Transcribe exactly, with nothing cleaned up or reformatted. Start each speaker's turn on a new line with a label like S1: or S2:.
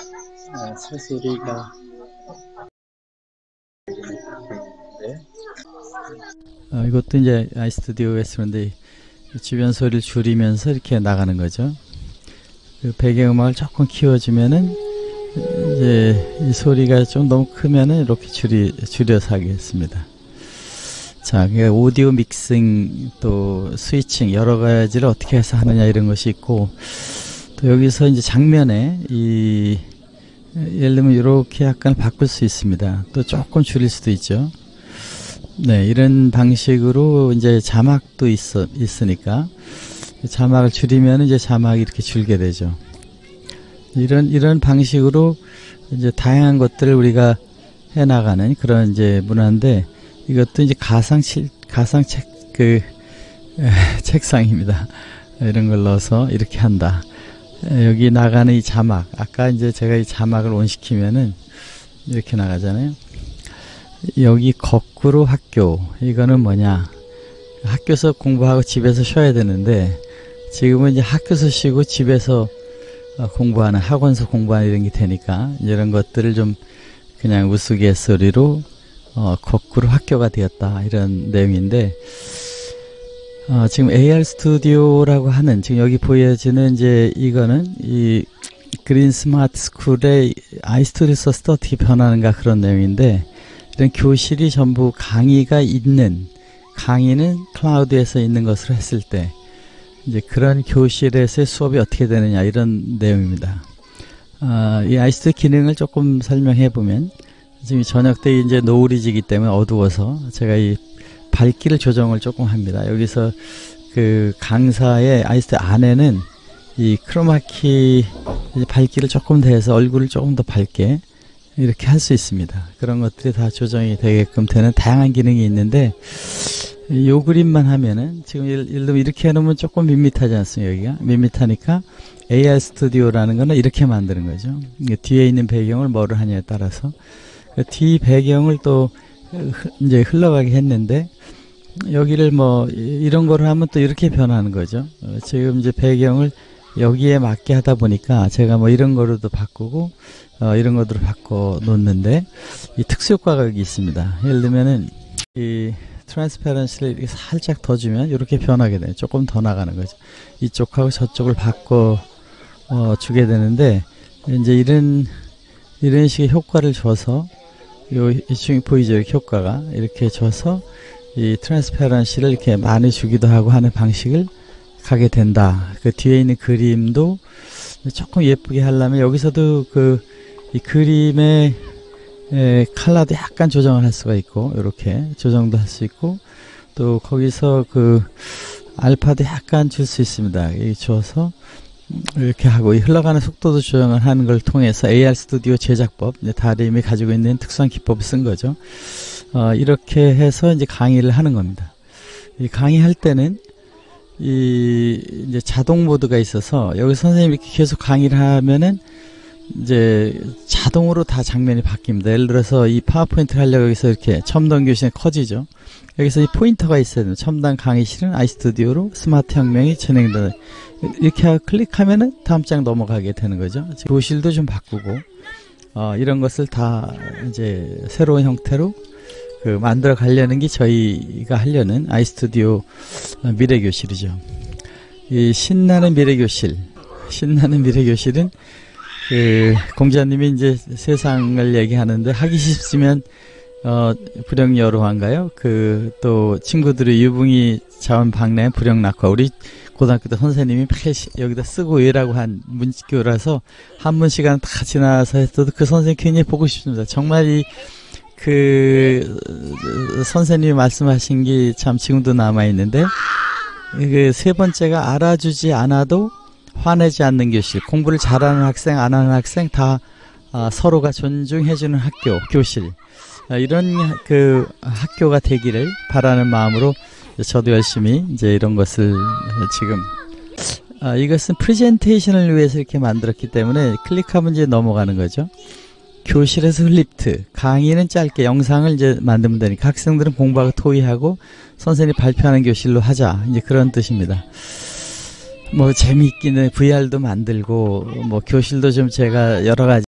S1: 아, 새소리가 네. 어, 이것도 이제 아이스튜디오에서 그런데 주변 소리를 줄이면서 이렇게 나가는 거죠. 그 배경음악을 조금 키워주면은 이제 이 소리가 좀 너무 크면은 이렇게 줄이, 줄여서 하겠습니다. 자, 그러니까 오디오 믹싱 또 스위칭 여러 가지를 어떻게 해서 하느냐 이런 것이 있고, 또 여기서 이제 장면에 이 예를 들면 이렇게 약간 바꿀 수 있습니다. 또 조금 줄일 수도 있죠. 네, 이런 방식으로 이제 자막도 있어 있으니까 자막을 줄이면 이제 자막이 이렇게 줄게 되죠. 이런 이런 방식으로 이제 다양한 것들을 우리가 해 나가는 그런 이제 문화인데, 이것도 이제 가상 칠 가상 책 그 책상입니다. 이런 걸 넣어서 이렇게 한다. 여기 나가는 이 자막, 아까 이제 제가 이 자막을 온 시키면은 이렇게 나가잖아요. 여기 거꾸로 학교, 이거는 뭐냐, 학교에서 공부하고 집에서 쉬어야 되는데 지금은 이제 학교에서 쉬고 집에서 공부하는, 학원에서 공부하는 이런 게 되니까 이런 것들을 좀 그냥 우스갯소리로 어, 거꾸로 학교가 되었다 이런 내용인데, 어, 지금 에이알 스튜디오라고 하는, 지금 여기 보여지는 이제 이거는 이 그린 스마트 스쿨의 아이스튜디오 서스도 어떻게 변하는가 그런 내용인데, 이런 교실이 전부 강의가 있는, 강의는 클라우드에서 있는 것으로 했을 때 이제 그런 교실에서의 수업이 어떻게 되느냐 이런 내용입니다. 아, 이 아이스튜디오 기능을 조금 설명해 보면, 지금 저녁 때 이제 노을이 지기 때문에 어두워서 제가 이 밝기를 조정을 조금 합니다. 여기서 그 강사의 아이스튜디오 안에는 이 크로마키 밝기를 조금 더해서 얼굴을 조금 더 밝게 이렇게 할 수 있습니다. 그런 것들이 다 조정이 되게끔 되는 다양한 기능이 있는데, 요 그림만 하면은 지금 예를 들면 이렇게 해놓으면 조금 밋밋하지 않습니까? 여기가 밋밋하니까 에이알 스튜디오라는 거는 이렇게 만드는 거죠. 뒤에 있는 배경을 뭐를 하냐에 따라서 뒤 배경을 또 이제 흘러가게 했는데, 여기를 뭐 이런 거를 하면 또 이렇게 변하는 거죠. 지금 이제 배경을 여기에 맞게 하다 보니까 제가 뭐 이런 거로도 바꾸고 어, 이런 것들을 바꿔 놓는데, 이 특수 효과가 여기 있습니다. 예를 들면은 이 트랜스페런시를 이렇게 살짝 더 주면 이렇게 변하게 돼요. 조금 더 나가는 거죠. 이쪽하고 저쪽을 바꿔 어, 주게 되는데, 이제 이런 이런 식의 효과를 줘서 요 이층이 보이죠? 이렇게 효과가 이렇게 줘서 이 트랜스페런시를 이렇게 많이 주기도 하고 하는 방식을 가게 된다. 그 뒤에 있는 그림도 조금 예쁘게 하려면 여기서도 그 이 그림의 에, 컬러도 약간 조정을 할 수가 있고, 이렇게 조정도 할 수 있고, 또 거기서 그 알파도 약간 줄 수 있습니다. 이 줘서 이렇게 하고, 이 흘러가는 속도도 조정을 하는 걸 통해서 에이알 스튜디오 제작법, 다림이 가지고 있는 특수한 기법을 쓴 거죠. 어, 이렇게 해서 이제 강의를 하는 겁니다. 이 강의할 때는 이 이제 자동 모드가 있어서, 여기 선생님이 이렇게 계속 강의를 하면은 이제 자동으로 다 장면이 바뀝니다. 예를 들어서 이 파워포인트를 하려고 여기서 이렇게 첨단 교실에 커지죠. 여기서 이 포인터가 있어야 돼요. 첨단 강의실은 아이스튜디오로 스마트 혁명이 진행된다. 이렇게 하고 클릭하면은 다음 장 넘어가게 되는 거죠. 교실도 좀 바꾸고, 어, 이런 것을 다 이제 새로운 형태로 그 만들어 가려는 게 저희가 하려는 아이스튜디오 미래교실이죠. 이 신나는 미래교실, 신나는 미래교실은 그 공자님이 이제 세상을 얘기하는데, 하기 쉽지만 어 불행여로한가요? 그 또 친구들이 유붕이 자원 박래 불행 낙화, 우리 고등학교 때 선생님이 여기다 쓰고 외라고 한 문교라서 한문 시간 다 지나서 했어도 그 선생님 굉장히 보고 싶습니다. 정말 이 그 선생님이 말씀하신 게 참 지금도 남아 있는데, 그 세 번째가 알아주지 않아도 화내지 않는 교실, 공부를 잘하는 학생, 안 하는 학생 다 아, 서로가 존중해주는 학교, 교실, 아, 이런 그 학교가 되기를 바라는 마음으로 저도 열심히 이제 이런 것을 지금 아, 이것은 프레젠테이션을 위해서 이렇게 만들었기 때문에 클릭하면 이제 넘어가는 거죠. 교실에서 흘립트, 강의는 짧게 영상을 이제 만들면 되니까 학생들은 공부하고 토의하고 선생님이 발표하는 교실로 하자, 이제 그런 뜻입니다. 뭐 재미있기는 브이알도 만들고 뭐 교실도 좀 제가 여러 가지